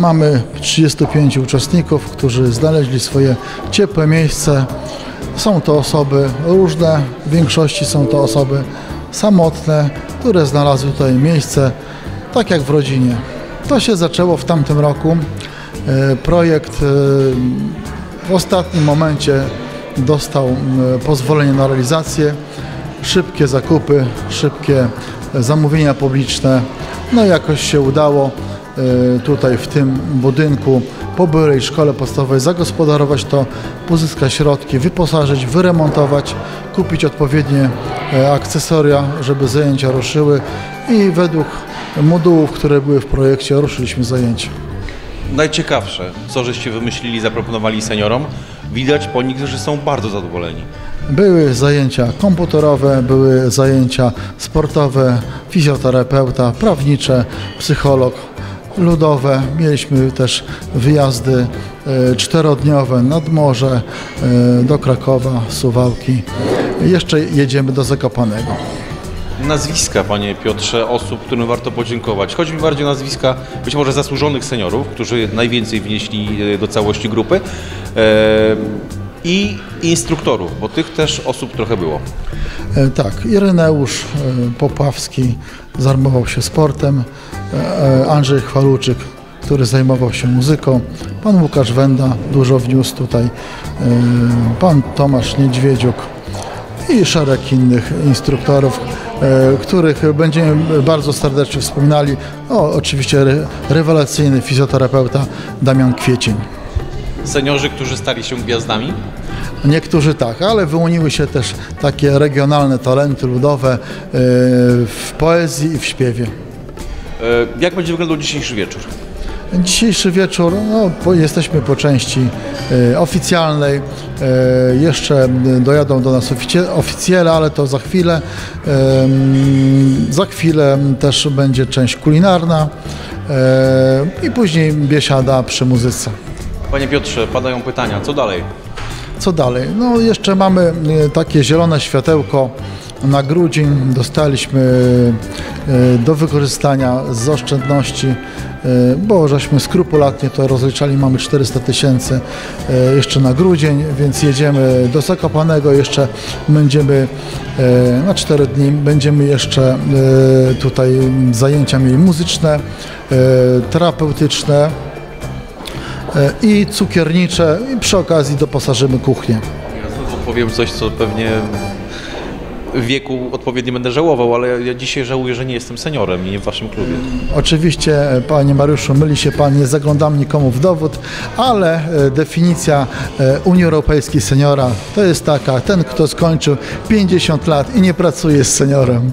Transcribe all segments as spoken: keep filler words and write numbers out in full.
Mamy trzydziestu pięciu uczestników, którzy znaleźli swoje ciepłe miejsce. Są to osoby różne, w większości są to osoby samotne, które znalazły tutaj miejsce, tak jak w rodzinie. To się zaczęło w tamtym roku. Projekt w ostatnim momencie dostał pozwolenie na realizację. Szybkie zakupy, szybkie zamówienia publiczne. No i jakoś się udało tutaj w tym budynku po byłej szkole podstawowej zagospodarować to, pozyskać środki, wyposażyć, wyremontować, kupić odpowiednie akcesoria, żeby zajęcia ruszyły i według modułów, które były w projekcie, ruszyliśmy zajęcia. Najciekawsze, co żeście wymyślili, zaproponowali seniorom, widać po nich, że są bardzo zadowoleni. Były zajęcia komputerowe, były zajęcia sportowe, fizjoterapeuta, prawnicze, psycholog, ludowe. Mieliśmy też wyjazdy czterodniowe nad morze, do Krakowa, Suwałki. Jeszcze jedziemy do Zakopanego. Nazwiska, panie Piotrze, osób, którym warto podziękować. Chodzi mi bardziej o nazwiska być może zasłużonych seniorów, którzy najwięcej wnieśli do całości grupy, i instruktorów, bo tych też osób trochę było. Tak, Ireneusz Popławski zajmował się sportem, Andrzej Chwaluczyk, który zajmował się muzyką, pan Łukasz Wenda dużo wniósł tutaj, pan Tomasz Niedźwiedziuk i szereg innych instruktorów, których będziemy bardzo serdecznie wspominali. O, oczywiście rewelacyjny fizjoterapeuta Damian Kwiecień. Seniorzy, którzy stali się gwiazdami? Niektórzy tak, ale wyłoniły się też takie regionalne talenty ludowe w poezji i w śpiewie. Jak będzie wyglądał dzisiejszy wieczór? Dzisiejszy wieczór, no, jesteśmy po części e, oficjalnej, e, jeszcze dojadą do nas oficjele, ale to za chwilę. E, za chwilę też będzie część kulinarna e, i później biesiada przy muzyce. Panie Piotrze, padają pytania, co dalej? Co dalej? No jeszcze mamy takie zielone światełko na grudzień. Dostaliśmy do wykorzystania z oszczędności, bo żeśmy skrupulatnie to rozliczali, mamy czterysta tysięcy jeszcze na grudzień, więc jedziemy do Zakopanego, jeszcze będziemy na cztery dni, będziemy jeszcze tutaj zajęcia mieli muzyczne, terapeutyczne i cukiernicze, i przy okazji doposażymy kuchnię. Ja znowu powiem coś, co pewnie w wieku odpowiednio będę żałował, ale ja dzisiaj żałuję, że nie jestem seniorem i nie w waszym klubie. Oczywiście, panie Mariuszu, myli się pan, nie zaglądam nikomu w dowód, ale definicja Unii Europejskiej seniora to jest taka: ten, kto skończył pięćdziesiąt lat i nie pracuje z seniorem.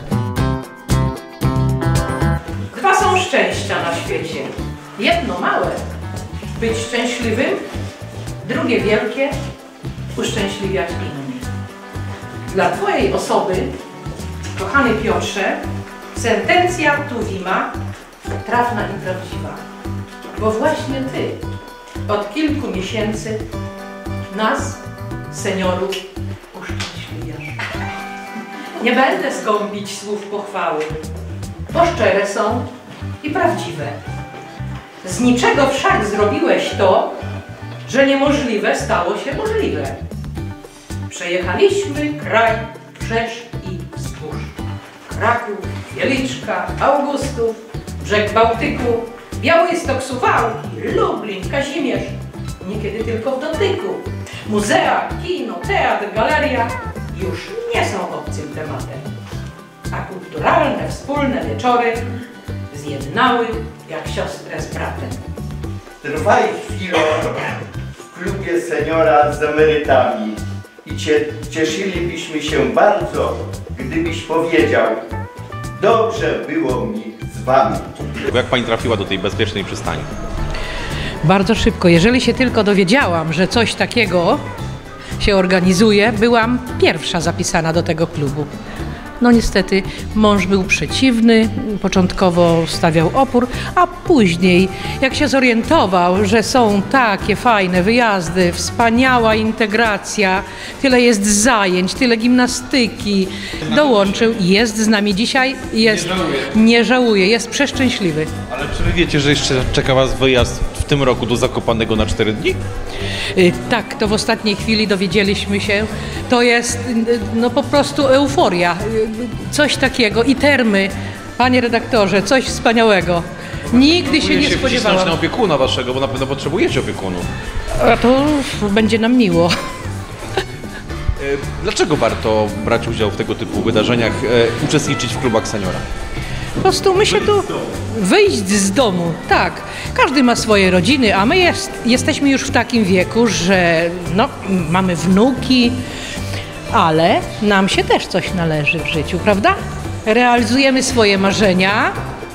Dwa są szczęścia na świecie. Jedno małe, być szczęśliwym, drugie wielkie, uszczęśliwiać innych. Dla twojej osoby, kochany Piotrze, sentencja Tuwima trafna i prawdziwa, bo właśnie ty od kilku miesięcy nas, seniorów, uszczęśliwiasz. Nie będę zgąbić słów pochwały, bo szczere są i prawdziwe. Z niczego wszak zrobiłeś to, że niemożliwe stało się możliwe. Przejechaliśmy kraj wszerz i wzdłuż. Kraków, Wieliczka, Augustów, brzeg Bałtyku, Białystok, Suwałki, Lublin, Kazimierz. Niekiedy tylko w dotyku. Muzea, kino, teatr, galeria już nie są obcym tematem. A kulturalne, wspólne wieczory zjednały jak siostrę z bratem. Trwaj chwilę w klubie seniora z emerytami i cie, cieszylibyśmy się bardzo, gdybyś powiedział: dobrze było mi z wami. Jak pani trafiła do tej bezpiecznej przystani? Bardzo szybko. Jeżeli się tylko dowiedziałam, że coś takiego się organizuje, byłam pierwsza zapisana do tego klubu. No niestety mąż był przeciwny, początkowo stawiał opór, a później jak się zorientował, że są takie fajne wyjazdy, wspaniała integracja, tyle jest zajęć, tyle gimnastyki, dołączył i jest z nami dzisiaj, jest, nie żałuje, nie żałuje, jest przeszczęśliwy. Ale czy wy wiecie, że jeszcze czeka was wyjazd w tym roku do Zakopanego na cztery dni? Tak, to w ostatniej chwili dowiedzieliśmy się. To jest no po prostu euforia, coś takiego i termy, panie redaktorze, coś wspaniałego. Nigdy się nie się spodziewałam. na opiekuna waszego, bo na pewno potrzebujecie opiekunów. A to będzie nam miło. Dlaczego warto brać udział w tego typu wydarzeniach, e, uczestniczyć w klubach seniora? Po prostu my się tu wyjść z domu, tak. Każdy ma swoje rodziny, a my jest, jesteśmy już w takim wieku, że no, mamy wnuki, ale nam się też coś należy w życiu, prawda? Realizujemy swoje marzenia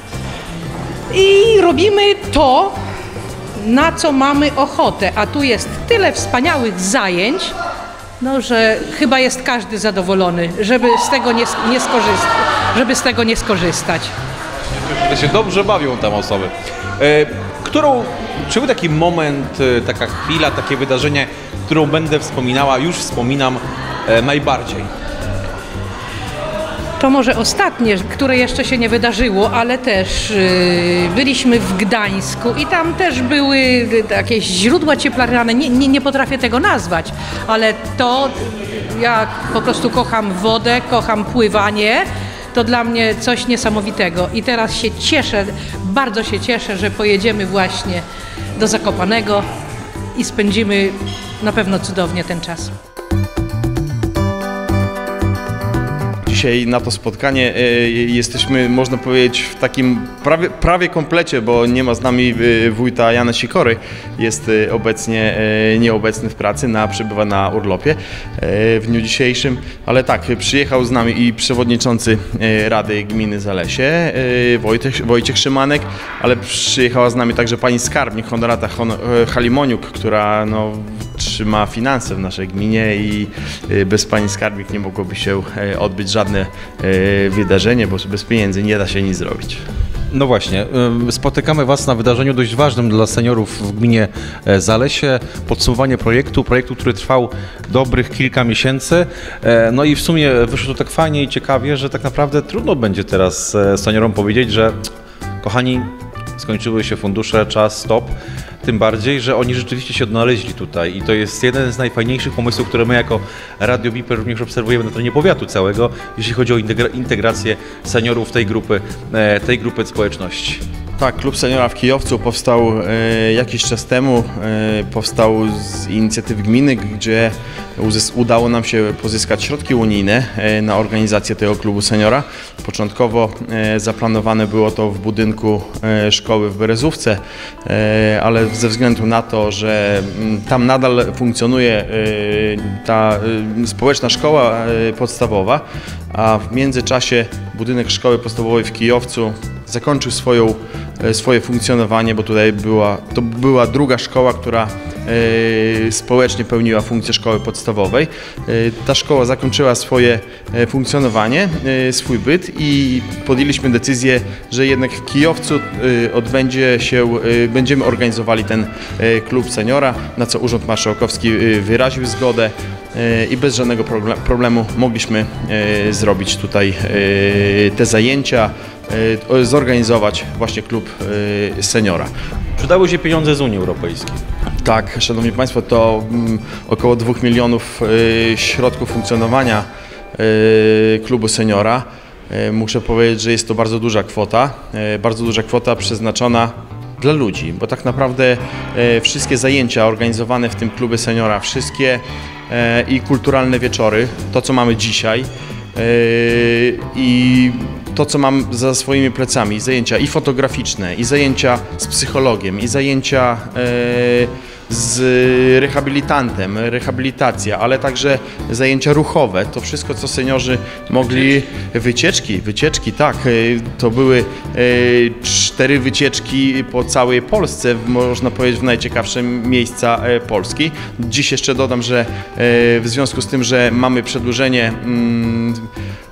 i robimy to, na co mamy ochotę, a tu jest tyle wspaniałych zajęć, no, że chyba jest każdy zadowolony, żeby z tego nie, nie skorzystać, żeby z tego nie skorzystać. Że się dobrze bawią tam osoby. E, którą, czy był taki moment, e, taka chwila, takie wydarzenie, którą będę wspominała, już wspominam e, najbardziej? To może ostatnie, które jeszcze się nie wydarzyło, ale też yy, byliśmy w Gdańsku i tam też były jakieś źródła cieplarniane, nie, nie, nie potrafię tego nazwać, ale to ja po prostu kocham wodę, kocham pływanie, to dla mnie coś niesamowitego i teraz się cieszę, bardzo się cieszę, że pojedziemy właśnie do Zakopanego i spędzimy na pewno cudownie ten czas. Dzisiaj na to spotkanie jesteśmy, można powiedzieć, w takim prawie, prawie komplecie, bo nie ma z nami wójta Jana Sikory, jest obecnie nieobecny w pracy, na, przebywa na urlopie w dniu dzisiejszym, ale tak, przyjechał z nami i przewodniczący Rady Gminy Zalesie, Wojtek, Wojciech Szymanek, ale przyjechała z nami także pani skarbnik Honorata Halimoniuk, która no, trzyma finanse w naszej gminie i bez pani skarbnik nie mogłoby się odbyć żadne wydarzenie, bo bez pieniędzy nie da się nic zrobić. No właśnie, spotykamy was na wydarzeniu dość ważnym dla seniorów w gminie Zalesie. Podsumowanie projektu, projektu, który trwał dobrych kilka miesięcy. No i w sumie wyszło to tak fajnie i ciekawie, że tak naprawdę trudno będzie teraz seniorom powiedzieć, że kochani, skończyły się fundusze, czas, stop. Tym bardziej, że oni rzeczywiście się odnaleźli tutaj i to jest jeden z najfajniejszych pomysłów, które my jako Radio Viper również obserwujemy na terenie powiatu całego, jeśli chodzi o integrację seniorów tej grupy, tej grupy społeczności. Tak, Klub Seniora w Kijowcu powstał e, jakiś czas temu, e, powstał z inicjatywy gminy, gdzie udało nam się pozyskać środki unijne e, na organizację tego klubu seniora. Początkowo e, zaplanowane było to w budynku e, szkoły w Berezówce, e, ale ze względu na to, że m, tam nadal funkcjonuje e, ta e, społeczna szkoła e, podstawowa, a w międzyczasie budynek szkoły podstawowej w Kijowcu zakończył swoją, swoje funkcjonowanie, bo tutaj była, to była druga szkoła, która e, społecznie pełniła funkcję szkoły podstawowej. E, ta szkoła zakończyła swoje funkcjonowanie, e, swój byt i podjęliśmy decyzję, że jednak w Kijowcu e, odbędzie się, e, będziemy organizowali ten e, klub seniora, na co Urząd Marszałkowski e, wyraził zgodę e, i bez żadnego problemu mogliśmy e, zrobić tutaj e, te zajęcia, zorganizować właśnie klub seniora. Przydały się pieniądze z Unii Europejskiej. Tak, szanowni państwo, to około dwóch milionów środków funkcjonowania klubu seniora. Muszę powiedzieć, że jest to bardzo duża kwota, bardzo duża kwota przeznaczona dla ludzi, bo tak naprawdę wszystkie zajęcia organizowane w tym klubie seniora, wszystkie i kulturalne wieczory, to co mamy dzisiaj i to, co mam za swoimi plecami, zajęcia i fotograficzne, i zajęcia z psychologiem, i zajęcia e, z rehabilitantem, rehabilitacja, ale także zajęcia ruchowe, to wszystko, co seniorzy mogli, wycieczki, wycieczki, tak, to były e, cztery wycieczki po całej Polsce, można powiedzieć w najciekawsze miejsca e, Polski. Dziś jeszcze dodam, że e, w związku z tym, że mamy przedłużenie mm,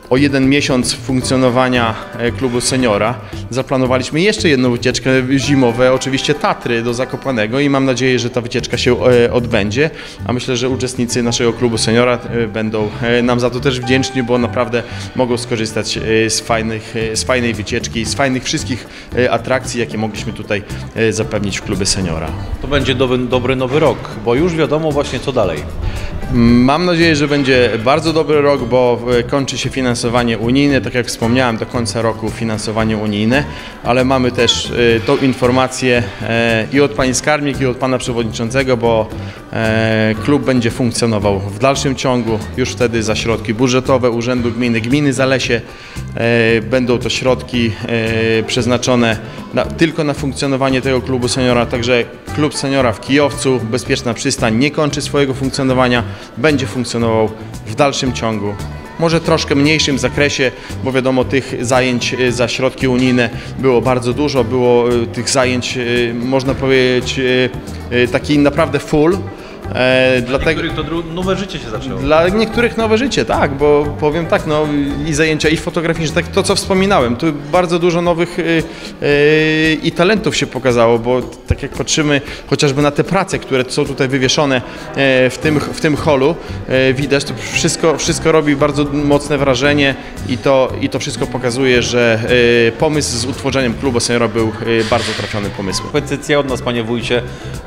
o jeden miesiąc funkcjonowania klubu seniora zaplanowaliśmy jeszcze jedną wycieczkę zimową, oczywiście Tatry do Zakopanego i mam nadzieję, że ta wycieczka się odbędzie, a myślę, że uczestnicy naszego klubu seniora będą nam za to też wdzięczni, bo naprawdę mogą skorzystać z, fajnych, z fajnej wycieczki, z fajnych wszystkich atrakcji, jakie mogliśmy tutaj zapewnić w klubie seniora. To będzie dobry, dobry nowy rok, bo już wiadomo właśnie co dalej. Mam nadzieję, że będzie bardzo dobry rok, bo kończy się finansowanie unijne, tak jak wspomniałem, do końca roku finansowanie unijne, ale mamy też tą informację i od pani skarbnik, i od pana przewodniczącego, bo klub będzie funkcjonował w dalszym ciągu, już wtedy za środki budżetowe Urzędu Gminy, Gminy Zalesie. Będą to środki przeznaczone na, tylko na funkcjonowanie tego klubu seniora, także klub seniora w Kijowcu, Bezpieczna Przystań nie kończy swojego funkcjonowania, będzie funkcjonował w dalszym ciągu. Może troszkę mniejszym zakresie, bo wiadomo, tych zajęć za środki unijne było bardzo dużo, było tych zajęć, można powiedzieć, taki naprawdę full. E, dla niektórych to nowe życie się zaczęło. Dla niektórych nowe życie, tak, bo powiem tak, no i zajęcia i fotograficzne, tak to co wspominałem, tu bardzo dużo nowych y, y, i talentów się pokazało, bo tak jak patrzymy chociażby na te prace, które są tutaj wywieszone y, w tym, w tym holu, y, widać, to wszystko, wszystko robi bardzo mocne wrażenie i to, i to wszystko pokazuje, że y, pomysł z utworzeniem klubu seniora był y, bardzo trafiony pomysłem. Petycja od nas, panie wójcie,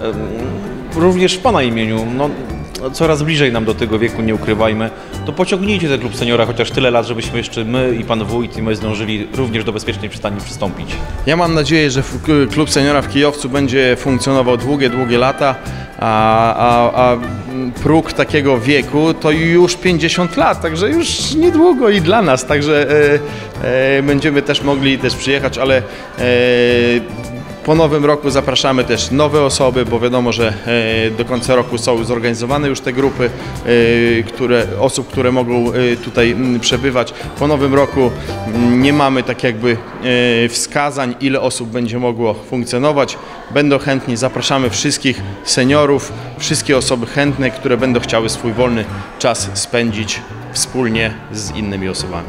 y, również w pana imieniu. No, coraz bliżej nam do tego wieku, nie ukrywajmy, to pociągnijcie ten klub seniora chociaż tyle lat, żebyśmy jeszcze my i pan wójt i my zdążyli również do Bezpiecznej Przystani przystąpić. Ja mam nadzieję, że klub seniora w Kijowcu będzie funkcjonował długie, długie lata, a, a, a próg takiego wieku to już pięćdziesiąt lat, także już niedługo i dla nas, także e, e, będziemy też mogli też przyjechać, ale e, po nowym roku zapraszamy też nowe osoby, bo wiadomo, że do końca roku są zorganizowane już te grupy które, osób, które mogą tutaj przebywać. Po nowym roku nie mamy tak jakby wskazań, ile osób będzie mogło funkcjonować. Będą chętni, zapraszamy wszystkich seniorów, wszystkie osoby chętne, które będą chciały swój wolny czas spędzić wspólnie z innymi osobami.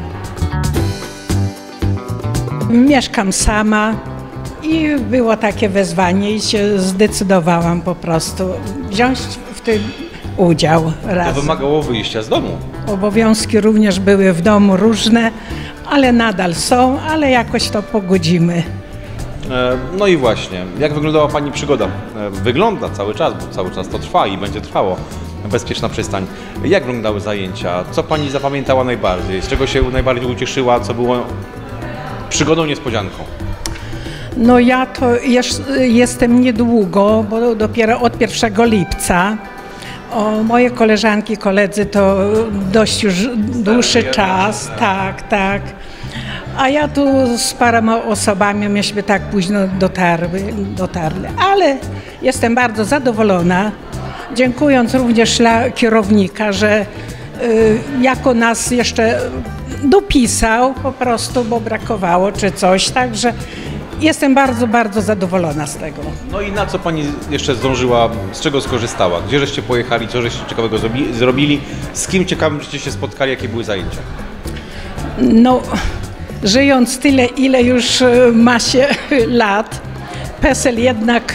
Mieszkam sama. I było takie wezwanie i się zdecydowałam po prostu wziąć w tym udział razem. To wymagało wyjścia z domu. Obowiązki również były w domu różne, ale nadal są, ale jakoś to pogodzimy. No i właśnie, jak wyglądała pani przygoda? Wygląda cały czas, bo cały czas to trwa i będzie trwało. Bezpieczna Przystań. Jak wyglądały zajęcia? Co pani zapamiętała najbardziej? Z czego się najbardziej ucieszyła? Co było przygodą, niespodzianką? No ja to jest, jestem niedługo, bo dopiero od pierwszego lipca. O, moje koleżanki, koledzy to dość już dłuższy czas, tak, tak. A ja tu z paroma osobami myśmy tak późno dotarły, dotarli, ale jestem bardzo zadowolona, dziękując również dla kierownika, że y, jako nas jeszcze dopisał po prostu, bo brakowało czy coś, także jestem bardzo, bardzo zadowolona z tego. No i na co pani jeszcze zdążyła, z czego skorzystała? Gdzie żeście pojechali, co żeście ciekawego zrobili, z kim ciekawym żeście się spotkali, jakie były zajęcia? No, żyjąc tyle, ile już ma się lat, PESEL jednak,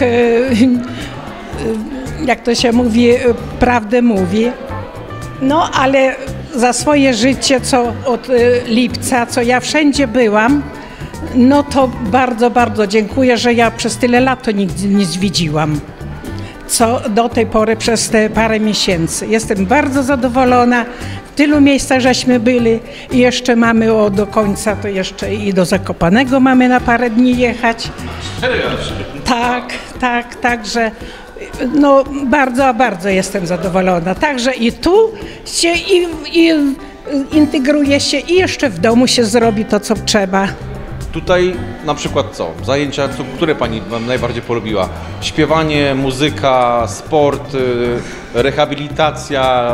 jak to się mówi, prawdę mówi. No, ale za swoje życie, co od lipca, co ja wszędzie byłam, no to bardzo, bardzo dziękuję, że ja przez tyle lat to nigdy nie zwiedziłam, co do tej pory przez te parę miesięcy. Jestem bardzo zadowolona. W tylu miejscach żeśmy byli i jeszcze mamy o, do końca, to jeszcze i do Zakopanego mamy na parę dni jechać. Tak, tak, także no bardzo, bardzo jestem zadowolona. Także i tu się i, i integruje się i jeszcze w domu się zrobi to, co trzeba. Tutaj na przykład co? Zajęcia, które pani najbardziej polubiła? Śpiewanie, muzyka, sport, rehabilitacja?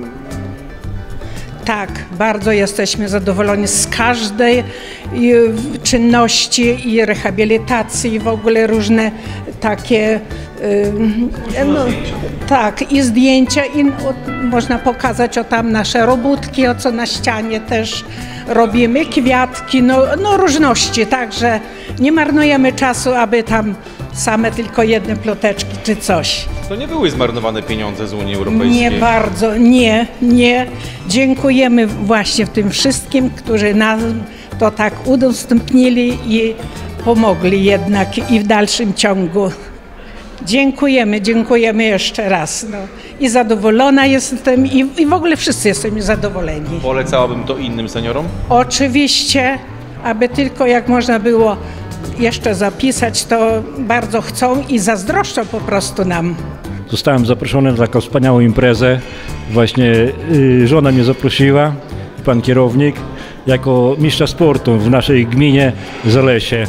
Tak, bardzo jesteśmy zadowoleni z każdej czynności i rehabilitacji, w ogóle różne takie, y, no, tak, i zdjęcia, i o, można pokazać o tam nasze robótki, o co na ścianie też robimy, kwiatki, no, no różności, także nie marnujemy czasu, aby tam same tylko jedne ploteczki czy coś. To nie były zmarnowane pieniądze z Unii Europejskiej. Nie bardzo, nie, nie. Dziękujemy właśnie tym wszystkim, którzy nam to tak udostępnili i pomogli jednak i w dalszym ciągu. Dziękujemy, dziękujemy jeszcze raz. No. I zadowolona jestem i, i w ogóle wszyscy jesteśmy zadowoleni. Polecałabym to innym seniorom? Oczywiście, aby tylko jak można było jeszcze zapisać, to bardzo chcą i zazdroszczą po prostu nam. Zostałem zaproszony na taką wspaniałą imprezę. Właśnie y, żona mnie zaprosiła, pan kierownik, jako mistrza sportu w naszej gminie Zalesie.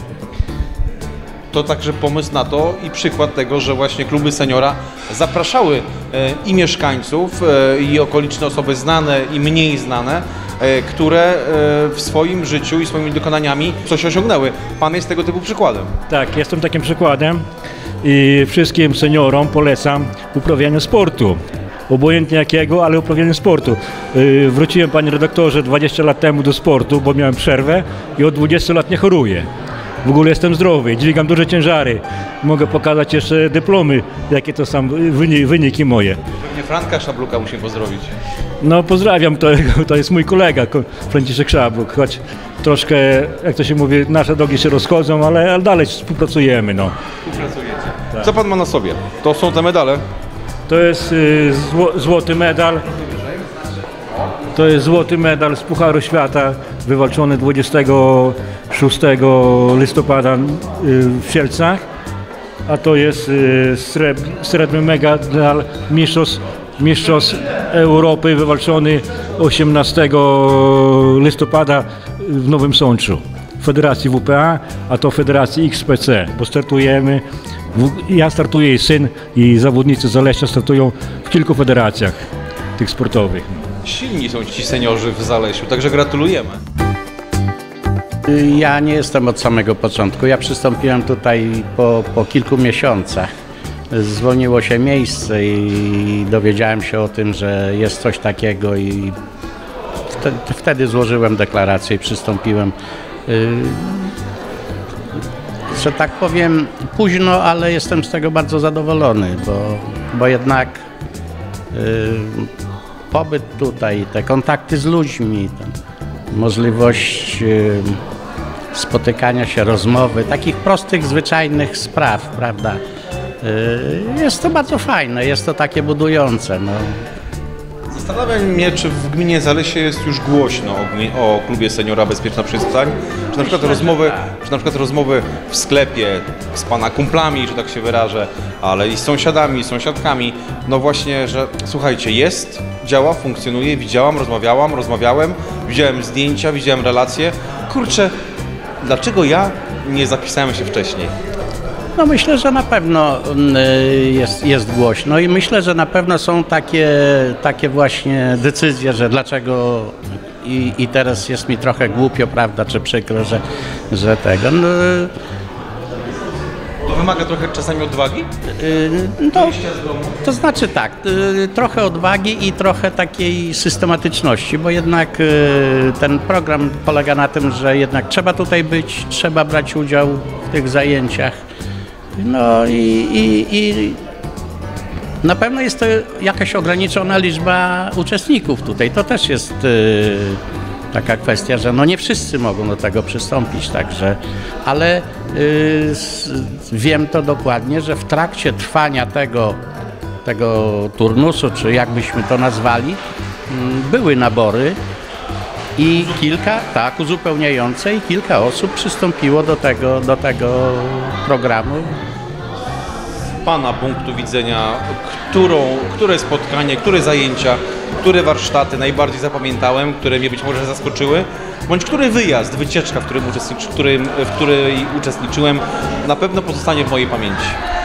To także pomysł na to i przykład tego, że właśnie kluby seniora zapraszały e, i mieszkańców, e, i okoliczne osoby znane i mniej znane, e, które e, w swoim życiu i swoimi dokonaniami coś osiągnęły. Pan jest tego typu przykładem. Tak, jestem takim przykładem i wszystkim seniorom polecam uprawianie sportu. Obojętnie jakiego, ale uprawianie sportu. Yy, wróciłem, panie redaktorze, dwadzieścia lat temu do sportu, bo miałem przerwę i od dwudziestu lat nie choruję. W ogóle jestem zdrowy, dźwigam duże ciężary. Mogę pokazać jeszcze dyplomy, jakie to są wyniki, wyniki moje. Pewnie Franka Szabluka musimy pozdrowić. No pozdrawiam, to, to jest mój kolega, Franciszek Szabluk, choć troszkę, jak to się mówi, nasze drogi się rozchodzą, ale, ale dalej współpracujemy. No. Współpracujecie. Tak. Co pan ma na sobie? To są te medale? To jest y, zło, złoty medal. To jest złoty medal z Pucharu Świata, wywalczony dwudziestego szóstego listopada w Sielcach, a to jest srebrny medal mistrzostw, mistrzostw Europy, wywalczony osiemnastego listopada w Nowym Sączu w Federacji W P A, a to Federacji X P C, bo startujemy, ja startuję i syn, i zawodnicy z Zalesia startują w kilku federacjach tych sportowych. Silni są ci seniorzy w Zalesiu, także gratulujemy. Ja nie jestem od samego początku. Ja przystąpiłem tutaj po, po kilku miesiącach. Zwolniło się miejsce i dowiedziałem się o tym, że jest coś takiego i wtedy, wtedy złożyłem deklarację i przystąpiłem. Że tak powiem późno, ale jestem z tego bardzo zadowolony, bo, bo jednak pobyt tutaj, te kontakty z ludźmi, możliwość spotykania się, rozmowy, takich prostych, zwyczajnych spraw, prawda? Jest to bardzo fajne, jest to takie budujące. No. Zastanawiam mnie, czy w gminie Zalesie jest już głośno o, o klubie seniora Bezpieczna Przystań, czy na przykład rozmowy, czy na przykład rozmowy w sklepie z pana kumplami, że tak się wyrażę, ale i z sąsiadami, sąsiadkami, no właśnie, że słuchajcie, jest, działa, funkcjonuje, widziałam, rozmawiałam, rozmawiałem, widziałem zdjęcia, widziałem relacje. Kurczę, dlaczego ja nie zapisałem się wcześniej? No myślę, że na pewno jest, jest głośno i myślę, że na pewno są takie, takie właśnie decyzje, że dlaczego i, i teraz jest mi trochę głupio, prawda, czy przykro, że, że tego. No, to wymaga trochę czasami odwagi? To, to znaczy tak, trochę odwagi i trochę takiej systematyczności, bo jednak ten program polega na tym, że jednak trzeba tutaj być, trzeba brać udział w tych zajęciach. No i, i, i na pewno jest to jakaś ograniczona liczba uczestników tutaj. To też jest y, taka kwestia, że no nie wszyscy mogą do tego przystąpić, także, ale y, s, wiem to dokładnie, że w trakcie trwania tego, tego turnusu, czy jak byśmy to nazwali, y, były nabory i kilka, tak, uzupełniające i kilka osób przystąpiło do tego, do tego programu. Z pana punktu widzenia, którą, które spotkanie, które zajęcia, które warsztaty najbardziej zapamiętałem, które mnie być może zaskoczyły, bądź który wyjazd, wycieczka, w, którym uczestniczy, którym, w której uczestniczyłem, na pewno pozostanie w mojej pamięci.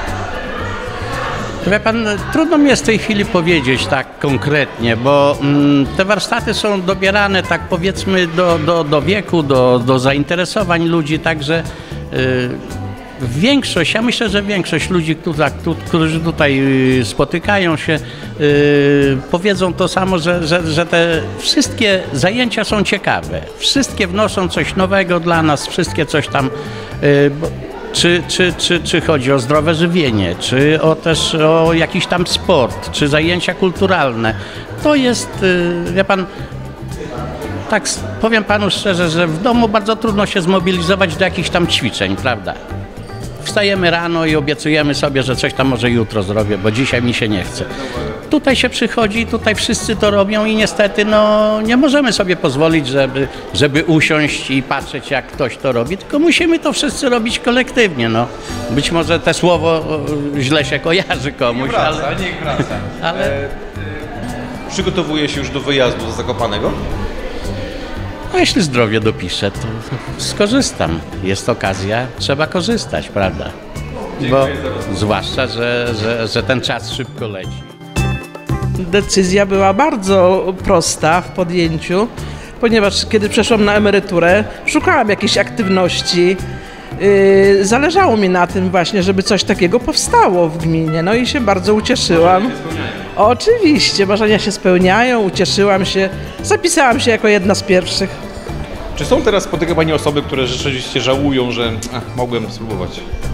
Wie pan, trudno mi jest w tej chwili powiedzieć tak konkretnie, bo mm, te warsztaty są dobierane tak powiedzmy do, do, do wieku, do, do zainteresowań ludzi, także y, większość, ja myślę, że większość ludzi, którzy tutaj spotykają się, powiedzą to samo, że, że, że te wszystkie zajęcia są ciekawe. Wszystkie wnoszą coś nowego dla nas, wszystkie coś tam, czy, czy, czy, czy chodzi o zdrowe żywienie, czy o też o jakiś tam sport, czy zajęcia kulturalne. To jest, wie pan, tak powiem panu szczerze, że w domu bardzo trudno się zmobilizować do jakichś tam ćwiczeń, prawda? Wstajemy rano i obiecujemy sobie, że coś tam może jutro zrobię, bo dzisiaj mi się nie chce. Tutaj się przychodzi, tutaj wszyscy to robią i niestety no, nie możemy sobie pozwolić, żeby, żeby usiąść i patrzeć, jak ktoś to robi, tylko musimy to wszyscy robić kolektywnie. No. Być może te słowo źle się kojarzy komuś, nie wraca, ale... niech wraca. ale... E, e, przygotowuje się już do wyjazdu do Zakopanego? No, jeśli zdrowie dopiszę, to skorzystam. Jest okazja, trzeba korzystać, prawda? Bo, zwłaszcza, że, że, że ten czas szybko leci. Decyzja była bardzo prosta w podjęciu, ponieważ kiedy przeszłam na emeryturę, szukałam jakiejś aktywności. Yy, zależało mi na tym właśnie, żeby coś takiego powstało w gminie, no i się bardzo ucieszyłam. Oczywiście, marzenia się spełniają, ucieszyłam się, zapisałam się jako jedna z pierwszych. Czy są teraz, spotyka Pani osoby, które rzeczywiście żałują, że ach, mogłem spróbować?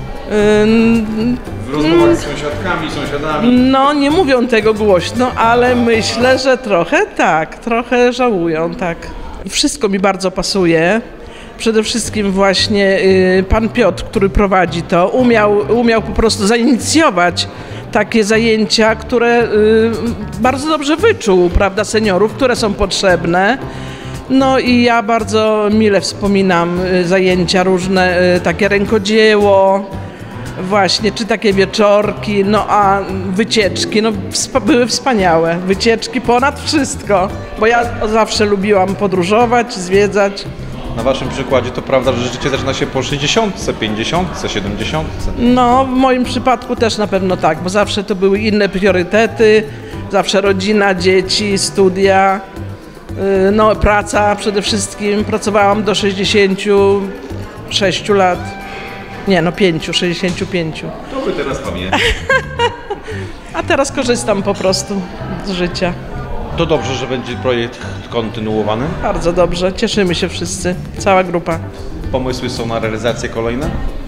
W rozmowach z sąsiadkami, sąsiadami? No, nie mówią tego głośno, ale myślę, że trochę tak, trochę żałują, tak. Wszystko mi bardzo pasuje. Przede wszystkim właśnie y, pan Piotr, który prowadzi to, umiał, umiał po prostu zainicjować takie zajęcia, które y, bardzo dobrze wyczuł, prawda, seniorów, które są potrzebne. No i ja bardzo mile wspominam y, zajęcia różne, y, takie rękodzieło, właśnie, czy takie wieczorki, no a wycieczki, no były wspaniałe. Wycieczki ponad wszystko, bo ja zawsze lubiłam podróżować, zwiedzać. Na Waszym przykładzie to prawda, że życie zaczyna się po sześćdziesiątce, pięćdziesiątce, siedemdziesiątce? No, w moim przypadku też na pewno tak, bo zawsze to były inne priorytety, zawsze rodzina, dzieci, studia, no praca przede wszystkim. Pracowałam do sześćdziesięciu sześciu lat, nie no pięciu, sześćdziesięciu pięciu. To Wy teraz pamiętacie. A teraz korzystam po prostu z życia. To dobrze, że będzie projekt kontynuowany? Bardzo dobrze, cieszymy się wszyscy, cała grupa. Pomysły są na realizację kolejne?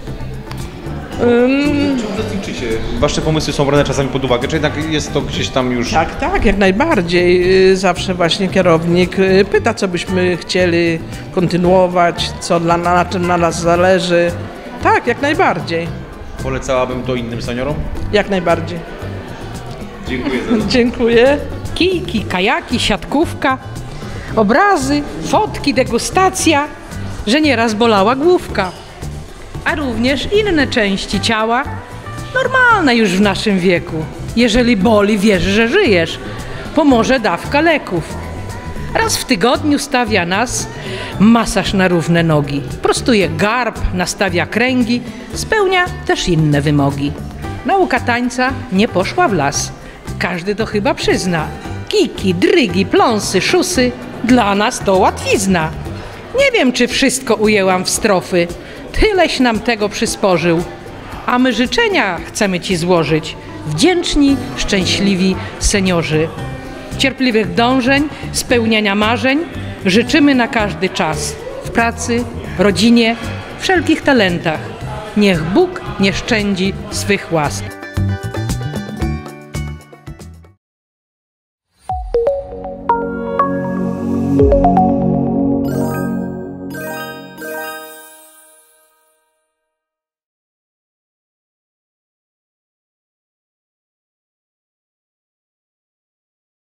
Um, Czy uczestniczycie? Wasze pomysły są brane czasami pod uwagę, czy jednak jest to gdzieś tam już... Tak, tak, jak najbardziej. Zawsze właśnie kierownik pyta, co byśmy chcieli kontynuować, co dla, na czym na nas zależy. Tak, jak najbardziej. Polecałabym to innym seniorom? Jak najbardziej. Dziękuję za to. Dziękuję. Kijki, kajaki, siatkówka, obrazy, fotki, degustacja, że nieraz bolała główka. A również inne części ciała, normalne już w naszym wieku. Jeżeli boli, wiesz, że żyjesz. Pomoże dawka leków. Raz w tygodniu stawia nas masaż na równe nogi. Prostuje garb, nastawia kręgi, spełnia też inne wymogi. Nauka tańca nie poszła w las. Każdy to chyba przyzna. Kiki, drygi, pląsy, szusy, dla nas to łatwizna. Nie wiem, czy wszystko ujęłam w strofy. Tyleś nam tego przysporzył. A my życzenia chcemy Ci złożyć. Wdzięczni, szczęśliwi seniorzy. Cierpliwych dążeń, spełniania marzeń życzymy na każdy czas. W pracy, rodzinie, wszelkich talentach. Niech Bóg nie szczędzi swych łask.